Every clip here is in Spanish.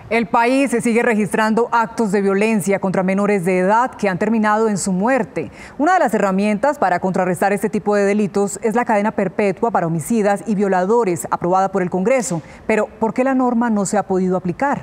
El país se sigue registrando actos de violencia contra menores de edad que han terminado en su muerte. Una de las herramientas para contrarrestar este tipo de delitos es la cadena perpetua para homicidas y violadores, aprobada por el Congreso. Pero, ¿por qué la norma no se ha podido aplicar?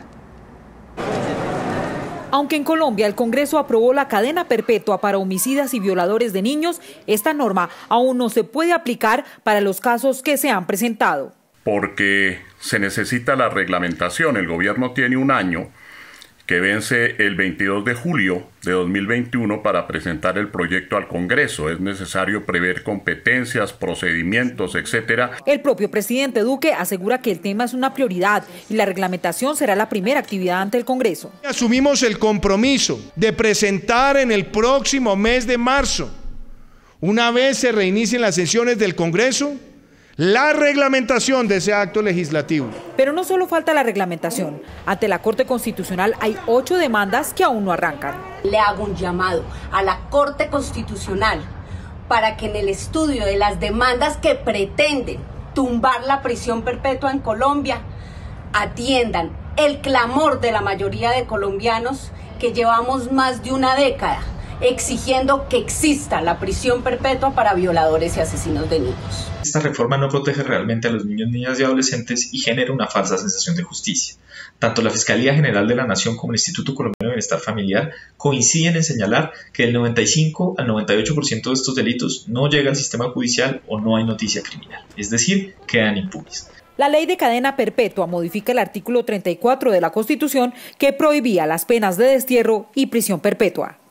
Aunque en Colombia el Congreso aprobó la cadena perpetua para homicidas y violadores de niños, esta norma aún no se puede aplicar para los casos que se han presentado. Porque se necesita la reglamentación. El gobierno tiene un año que vence el 22 de julio de 2021 para presentar el proyecto al Congreso. Es necesario prever competencias, procedimientos, etcétera. El propio presidente Duque asegura que el tema es una prioridad y la reglamentación será la primera actividad ante el Congreso. Asumimos el compromiso de presentar en el próximo mes de marzo, una vez se reinicien las sesiones del Congreso, la reglamentación de ese acto legislativo. Pero no solo falta la reglamentación. Ante la Corte Constitucional hay 8 demandas que aún no arrancan. Le hago un llamado a la Corte Constitucional para que en el estudio de las demandas que pretenden tumbar la prisión perpetua en Colombia, atiendan el clamor de la mayoría de colombianos que llevamos más de una década exigiendo que exista la prisión perpetua para violadores y asesinos de niños. Esta reforma no protege realmente a los niños, niñas y adolescentes y genera una falsa sensación de justicia. Tanto la Fiscalía General de la Nación como el Instituto Colombiano de Bienestar Familiar coinciden en señalar que del 95 al 98% de estos delitos no llega al sistema judicial o no hay noticia criminal, es decir, quedan impunes. La ley de cadena perpetua modifica el artículo 34 de la Constitución que prohibía las penas de destierro y prisión perpetua.